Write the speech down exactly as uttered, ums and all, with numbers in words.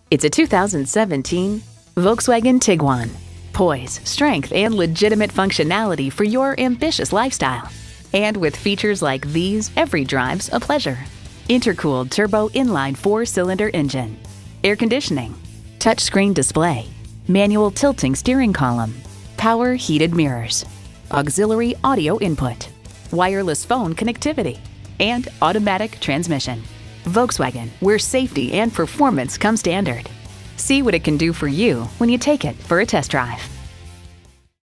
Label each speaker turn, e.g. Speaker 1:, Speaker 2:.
Speaker 1: It's a two thousand seventeen Volkswagen Tiguan. Poise, strength, and legitimate functionality for your ambitious lifestyle. And with features like these, every drive's a pleasure. Intercooled turbo inline four-cylinder engine, air conditioning, touchscreen display, manual tilting steering column, power heated mirrors, auxiliary audio input, wireless phone connectivity, and automatic transmission. Volkswagen, where safety and performance come standard. See what it can do for you when you take it for a test drive.